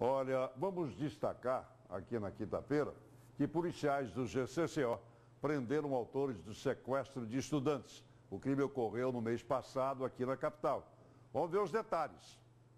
Olha, vamos destacar aqui na quinta-feira que policiais do GCCO prenderam autores do sequestro de estudantes. O crime ocorreu no mês passado aqui na capital. Vamos ver os detalhes.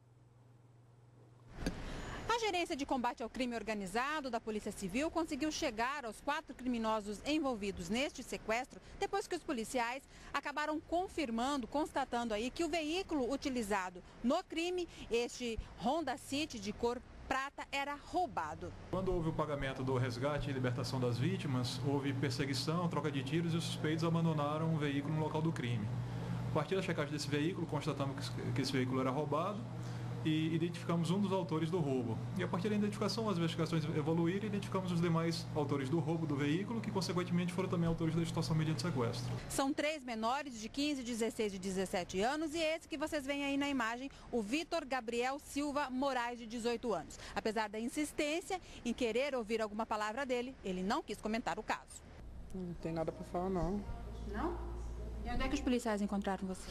A Gerência de Combate ao Crime Organizado da Polícia Civil conseguiu chegar aos 4 criminosos envolvidos neste sequestro depois que os policiais acabaram constatando aí que o veículo utilizado no crime, este Honda City de cor prata, era roubado. Quando houve o pagamento do resgate e libertação das vítimas, houve perseguição, troca de tiros e os suspeitos abandonaram o veículo no local do crime. A partir da checagem desse veículo, constatamos que esse veículo era roubado e identificamos um dos autores do roubo. E a partir da identificação, as investigações evoluíram e identificamos os demais autores do roubo do veículo, que consequentemente foram também autores da extorsão mediante sequestro. São 3 menores de 15, 16 e 17 anos e esse que vocês veem aí na imagem, o Vitor Gabriel Silva Moraes, de 18 anos. Apesar da insistência em querer ouvir alguma palavra dele, ele não quis comentar o caso. Não tem nada para falar, não. Não? E onde é que os policiais encontraram você?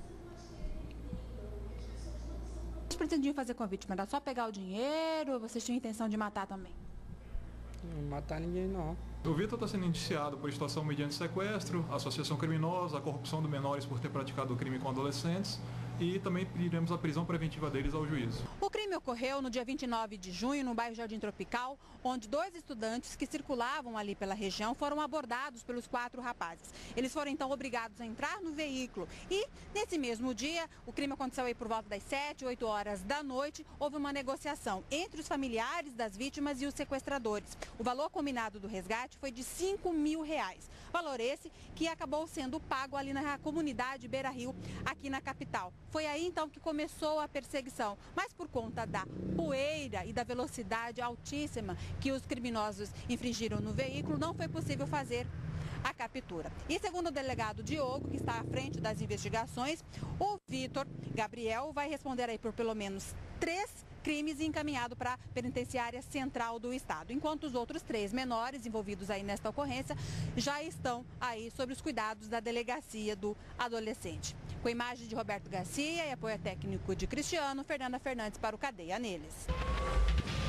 Vocês pretendiam fazer com a vítima? Era só pegar o dinheiro ou vocês tinham intenção de matar também? Não matar ninguém, não. O Vitor está sendo indiciado por extorsão mediante sequestro, associação criminosa, a corrupção de menores por ter praticado o crime com adolescentes e também pediremos a prisão preventiva deles ao juízo. O crime ocorreu no dia 29 de junho, no bairro Jardim Tropical, onde 2 estudantes que circulavam ali pela região foram abordados pelos 4 rapazes. Eles foram então obrigados a entrar no veículo e, nesse mesmo dia, o crime aconteceu aí por volta das 7, 8 horas da noite, houve uma negociação entre os familiares das vítimas e os sequestradores. O valor combinado do resgate foi de R$5.000, valor esse que acabou sendo pago ali na comunidade Beira Rio, aqui na capital. Foi aí então que começou a perseguição, mas por conta da poeira e da velocidade altíssima que os criminosos infringiram no veículo, não foi possível fazer a captura. E segundo o delegado Diogo, que está à frente das investigações, o Vitor Gabriel vai responder aí por pelo menos 3 crimes e encaminhado para a penitenciária central do estado, enquanto os outros 3 menores envolvidos aí nesta ocorrência já estão aí sob os cuidados da delegacia do adolescente. Com imagem de Roberto Garcia e apoio técnico de Cristiano, Fernanda Fernandes para o Cadeia Neles.